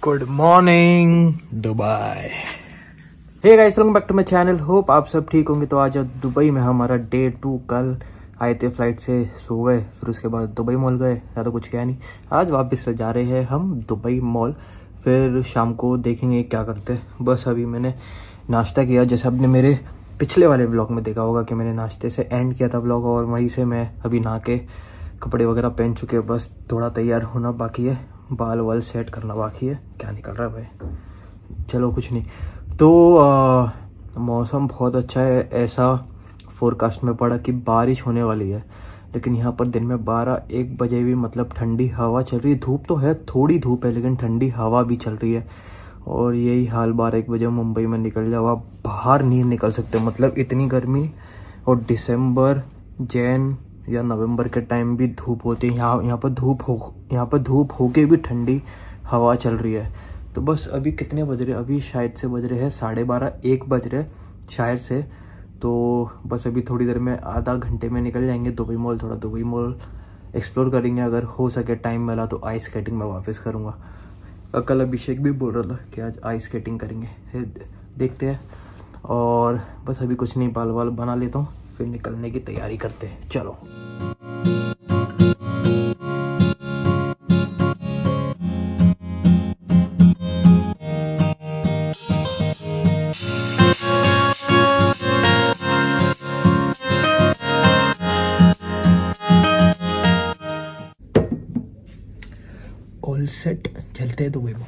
Good morning Dubai. Hey guys, welcome back to my channel. Hope आप सब ठीक होंगे। तो आज दुबई में हमारा डे 2। कल आए थे फ्लाइट से, सो गए, फिर उसके बाद दुबई मॉल गए, ज़्यादा कुछ किया नहीं। आज वापस से जा रहे हैं हम दुबई मॉल, फिर शाम को देखेंगे क्या करते हैं। बस अभी मैंने नाश्ता किया, जैसे आपने मेरे पिछले वाले ब्लॉग में देखा होगा कि मैंने नाश्ते से एंड किया था ब्लॉग, और वहीं से मैं अभी नहा के कपड़े वगैरह पहन चुके हैं। बस थोड़ा तैयार होना बाकी है, बाल वाल सेट करना बाकी है। क्या निकल रहा है भाई, चलो कुछ नहीं। तो मौसम बहुत अच्छा है, ऐसा फोरकास्ट में पड़ा कि बारिश होने वाली है, लेकिन यहाँ पर दिन में 12-1 बजे भी मतलब ठंडी हवा चल रही है। धूप तो है, थोड़ी धूप है, लेकिन ठंडी हवा भी चल रही है। और यही हाल 12-1 बजे मुंबई में निकल जाओ, आप बाहर नहीं निकल सकते, मतलब इतनी गर्मी। और दिसंबर, जैन या नवंबर के टाइम भी धूप होती है। यहाँ पर धूप होके भी ठंडी हवा चल रही है। तो बस अभी कितने बज रहे, अभी शायद से बज रहे हैं 12:30-1 बज रहे शायद से। तो बस अभी थोड़ी देर में, आधा घंटे में निकल जाएंगे दुबई मॉल। थोड़ा दुबई मॉल एक्सप्लोर करेंगे, अगर हो सके टाइम मिला तो आइस स्केटिंग में वापस करूँगा। कल अभिषेक भी बोल रहा था कि आज आइस स्केटिंग करेंगे, देखते हैं। और बस अभी कुछ नहीं, बाल वाल बना लेता हूँ, फिर निकलने की तैयारी करते हैं। चलो। ऑल सेट, चलते हैं दुबई में।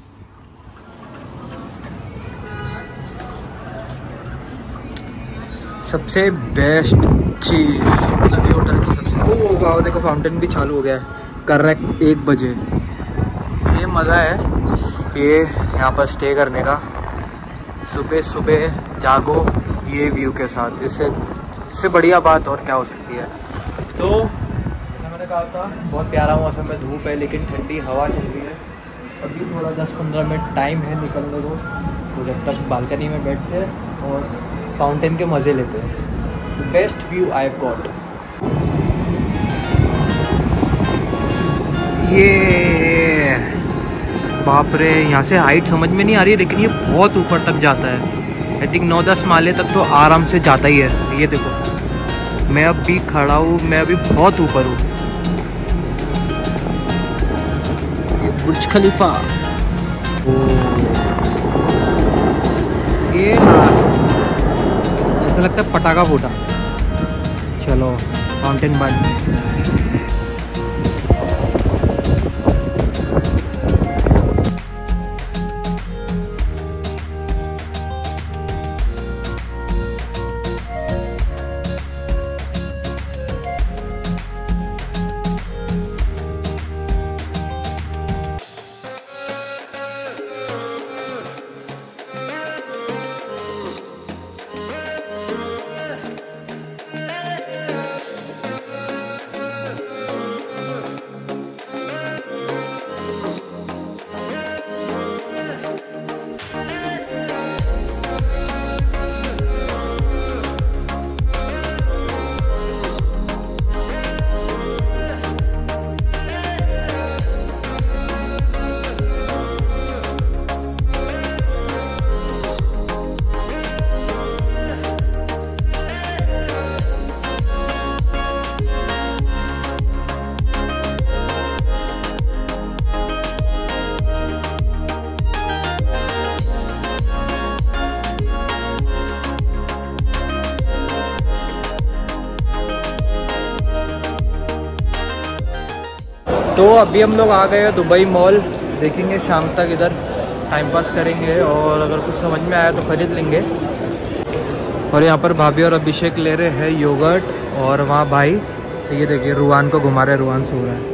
सबसे बेस्ट चीज़ मतलब ये होटल की सबसे, ओ वाह, देखो फाउंटेन भी चालू हो गया है करेक्ट 1 बजे। ये मज़ा है ये यहाँ पर स्टे करने का, सुबह सुबह जागो ये व्यू के साथ। इससे बढ़िया बात और क्या हो सकती है। तो जैसा मैंने कहा था, बहुत प्यारा मौसम है, धूप है लेकिन ठंडी हवा चल रही है। अभी थोड़ा 10-15 मिनट टाइम है निकलने को, तो जब तक बालकनी में बैठते हैं और फाउंटेन के मज़े लेते हैं। Best view I have got. ये बाप रे, यहाँ से हाइट समझ में नहीं आ रही है, लेकिन ये बहुत ऊपर तक जाता है। आई थिंक 9-10 माले तक तो आराम से जाता ही है। ये देखो, मैं अभी खड़ा हूँ, मैं अभी बहुत ऊपर हूँ। ये बुर्ज खलीफा, ये ऐसा लगता है पटाखा फूटा। चलो फाउंटेन बंद। तो अभी हम लोग आ गए हैं दुबई मॉल, देखेंगे शाम तक इधर टाइम पास करेंगे, और अगर कुछ समझ में आया तो खरीद लेंगे। और यहाँ पर भाभी और अभिषेक ले रहे हैं योगर्ट, और वहाँ भाई ये देखिए रुआन को घुमा रहे हैं, रुआन सो रहा है।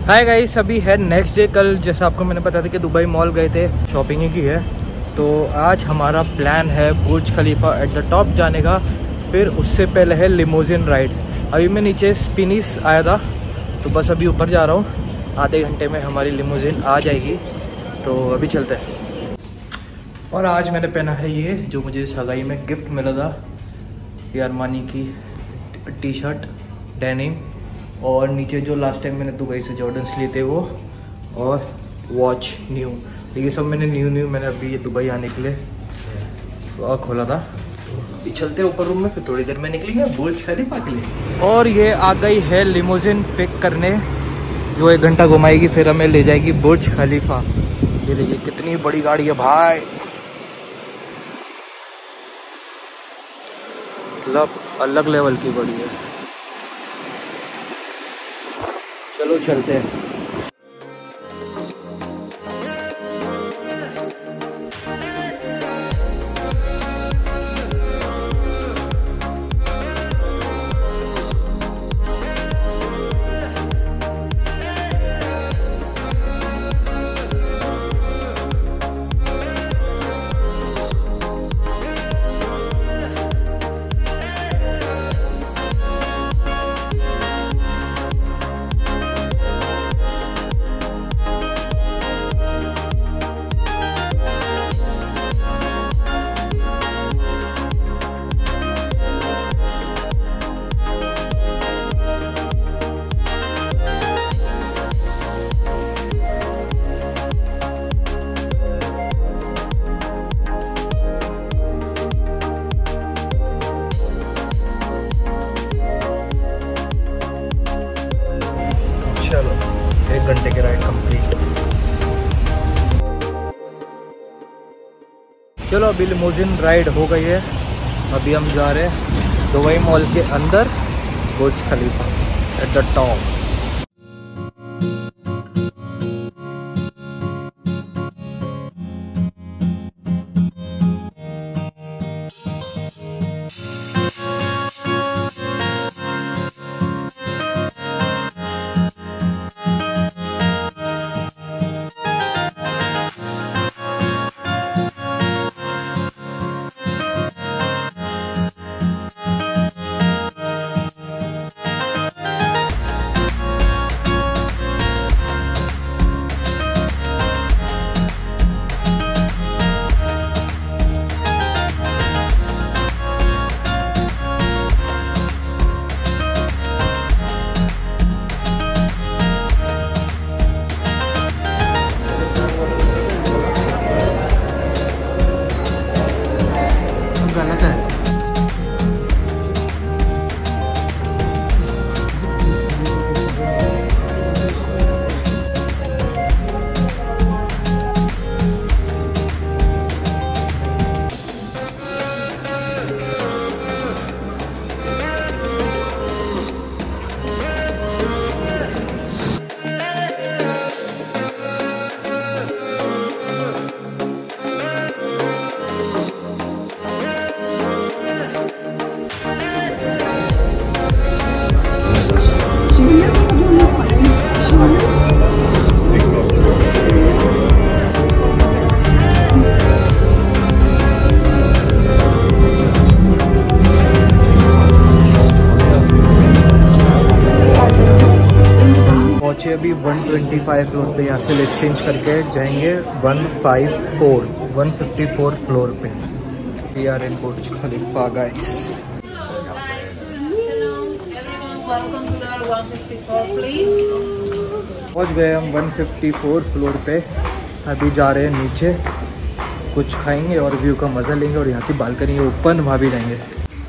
हाय गाइस, अभी है नेक्स्ट डे। कल जैसा आपको मैंने बताया था कि दुबई मॉल गए थे, शॉपिंग ही की है। तो आज हमारा प्लान है Burj Khalifa at the top जाने का। फिर उससे पहले है लिमोजिन राइड। अभी मैं नीचे स्पिनिस आया था, तो बस अभी ऊपर जा रहा हूँ। आधे घंटे में हमारी लिमोजिन आ जाएगी, तो अभी चलते हैं। और आज मैंने पहना है ये जो मुझे सगाई में गिफ्ट मिला था, ये अरमानी की टी शर्ट डेनिम, और नीचे जो लास्ट टाइम मैंने दुबई से जॉर्डन्स लिए थे वो, और वॉच न्यू। ये सब मैंने न्यू मैंने अभी ये दुबई आने के लिए खोला था। चलते ऊपर रूम में, फिर थोड़ी देर में निकलेंगे बुर्ज खलीफा के लिए। और ये आ गई है लिमोजिन पिक करने, जो 1 घंटा घुमाएगी, फिर हमें ले जाएगी बुर्ज खलीफा। ये देखिए कितनी बड़ी गाड़ी है भाई, मतलब अलग लेवल की बड़ी है। चलो चलते हैं। चलो 1 घंटे की राइड कंप्लीट। चलो अभी लिमोजिन राइड हो गई है। अभी हम जा रहे हैं दुबई मॉल के अंदर Burj Khalifa at the top. गलत है। पहुँचे अभी 125 फ्लोर पे। यहाँ से लिफ्ट चेंज करके जाएंगे 154 फ्लोर पे। We are in Burj Khalifa guys. पहुँच गए हम 154 फ्लोर पे। अभी जा रहे हैं नीचे, कुछ खाएंगे और व्यू का मज़ा लेंगे, और यहाँ की बालकनी है ओपन, वहाँ भी जाएंगे।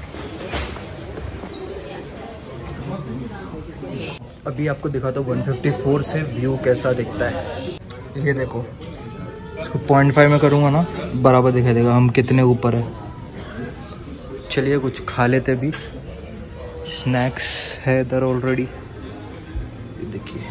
अभी आपको दिखाता हूँ 154 से व्यू कैसा दिखता है। ये देखो, इसको 0.5 में करूँगा ना, बराबर दिखाई देगा हम कितने ऊपर है। चलिए कुछ खा लेते भी, स्नैक्स है इधर ऑलरेडी, देखिए।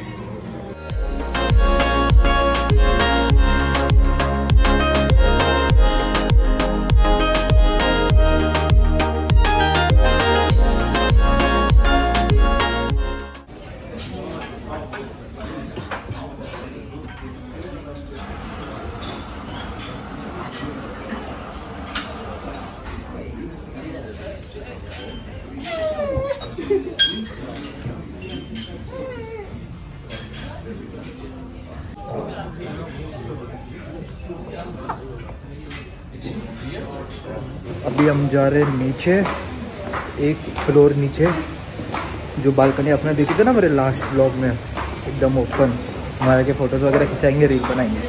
अभी हम जा रहे हैं नीचे, एक फ्लोर नीचे, जो बालकनी अपने देखी थी ना मेरे लास्ट ब्लॉग में, एकदम ओपन। हमारे के फोटोज़ वगैरह खिंचाएंगे, रील बनाएंगे।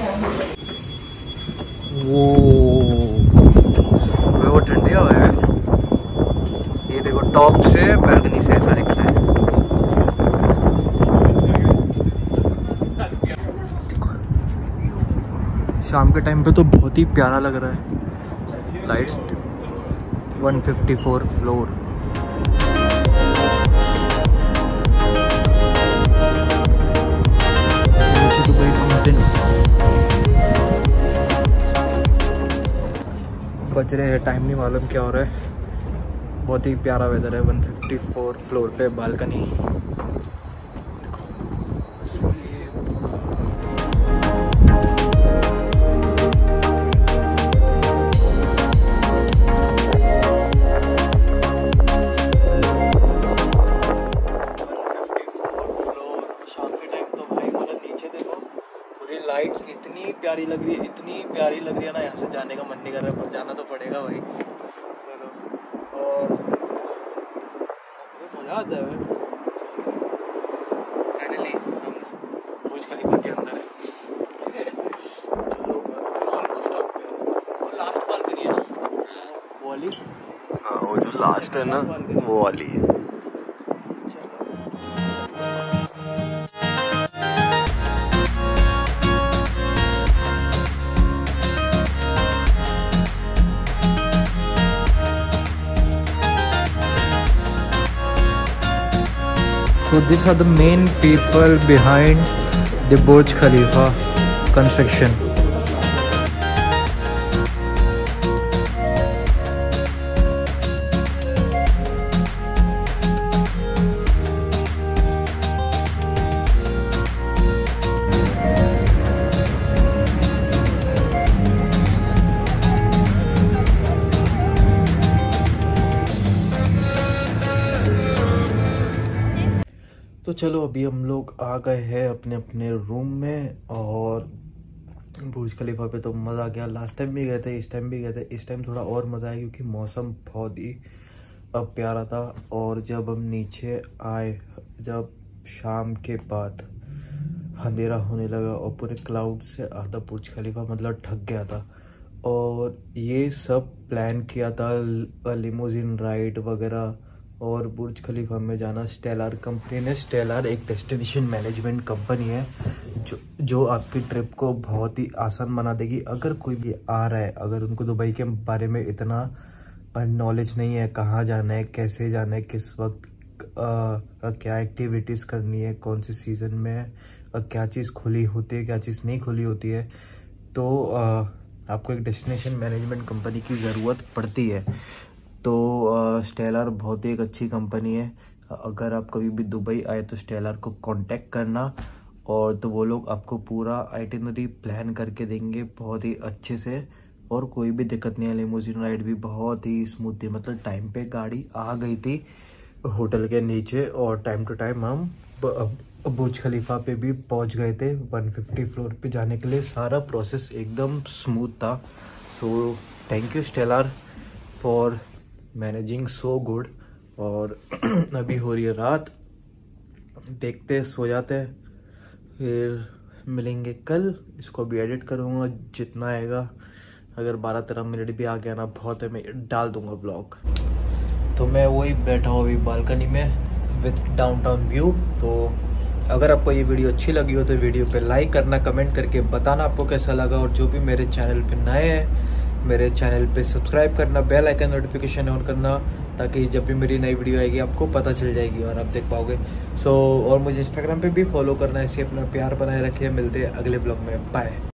वो ठंडी हवा है। ये देखो टॉप से बालकनी से ऐसा दिखता है। शाम के टाइम पे तो बहुत ही प्यारा लग रहा है। Lights 154 floor. बज रहे हैं, टाइम नहीं मालूम क्या हो रहा है। बहुत ही प्यारा वेदर है। 154 फ्लोर पे बालकनी। लाइट्स इतनी प्यारी लग रही है, इतनी प्यारी लग रही है ना, यहाँ से जाने का मन नहीं कर रहा है, पर जाना तो पड़ेगा भाई। चलो, और मज़ा आता है भाई। फाइनली हम बुर्ज खलीफा के अंदर है। चलो ऑलमोस्ट अब वो लास्ट बालकनी है ना, वो वाली। हाँ, वो जो लास्ट है ना, वो वाली है। So these are the main people behind the Burj Khalifa construction. तो चलो अभी हम लोग आ गए हैं अपने अपने रूम में, और बुर्ज खलीफा पे तो मज़ा आ गया। लास्ट टाइम भी गए थे, इस टाइम भी गए थे। इस टाइम थोड़ा और मज़ा आया क्योंकि मौसम बहुत ही अब प्यारा था। और जब हम नीचे आए, जब शाम के बाद अंधेरा होने लगा और पूरे क्लाउड से आधा बुर्ज खलीफा मतलब ढक गया था। और ये सब प्लान किया था, लिमोजिन राइड वगैरह और बुर्ज खलीफा में जाना स्टेलर कंपनी ने। स्टेलर एक डेस्टिनेशन मैनेजमेंट कंपनी है जो आपकी ट्रिप को बहुत ही आसान बना देगी। अगर कोई भी आ रहा है, अगर उनको दुबई के बारे में इतना नॉलेज नहीं है, कहाँ जाना है, कैसे जाना है, किस वक्त क्या एक्टिविटीज़ करनी है, कौन से सीज़न में क्या चीज़ खुली होती है, क्या चीज़ नहीं खुली होती है, तो आपको एक डेस्टिनेशन मैनेजमेंट कंपनी की ज़रूरत पड़ती है। तो स्टेलर बहुत ही एक अच्छी कंपनी है। अगर आप कभी भी दुबई आए तो स्टेलर को कांटेक्ट करना, और तो वो लोग आपको पूरा आइटिनरी प्लान करके देंगे बहुत ही अच्छे से, और कोई भी दिक्कत नहीं है। लिमोजिन राइड भी बहुत ही स्मूथ थी, मतलब टाइम पे गाड़ी आ गई थी होटल के नीचे, और टाइम टू टाइम हम बुर्ज खलीफा पे भी पहुंच गए थे। 150 फ्लोर पे जाने के लिए सारा प्रोसेस एकदम स्मूथ था। So thank you Stellar for managing so good. और अभी हो रही है रात, देखते सो जाते, फिर मिलेंगे कल। इसको भी एडिट करूँगा जितना आएगा। अगर 12-13 मिनट भी आ गया ना बहुत है, मैं डाल दूंगा ब्लॉग। तो मैं वही बैठा हूँ अभी बालकनी में विद डाउनटाउन व्यू। तो अगर आपको ये वीडियो अच्छी लगी हो तो वीडियो पे लाइक करना, कमेंट करके बताना आपको कैसा लगा। और जो भी मेरे चैनल पे नए हैं, मेरे चैनल पे सब्सक्राइब करना, बेल आइकन नोटिफिकेशन ऑन करना, ताकि जब भी मेरी नई वीडियो आएगी आपको पता चल जाएगी और आप देख पाओगे। और मुझे इंस्टाग्राम पे भी फॉलो करना, ऐसे अपना प्यार बनाए रखिए। मिलते हैं अगले ब्लॉग में, बाय।